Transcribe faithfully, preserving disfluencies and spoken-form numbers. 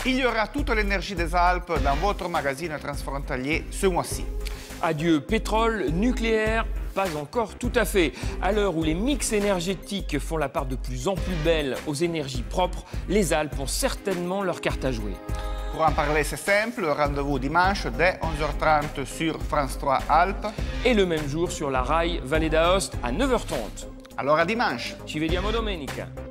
Il y aura toute l'énergie des Alpes dans votre magazine transfrontalier ce mois-ci. Adieu pétrole, nucléaire, pas encore tout à fait. À l'heure où les mix énergétiques font la part de plus en plus belle aux énergies propres, les Alpes ont certainement leur carte à jouer. Pour en parler, c'est simple, rendez-vous dimanche dès onze heures trente sur France trois Alpes. Et le même jour sur la Rai Vallée d'Aoste à neuf heures trente. Alors à dimanche. Ci vediamo domenica.